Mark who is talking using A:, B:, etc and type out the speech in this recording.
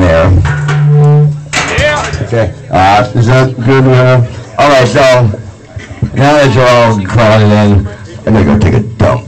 A: there. Yeah. Okay. Is that good? All right. So now that you're all crawling in, I'm gonna go take a dump.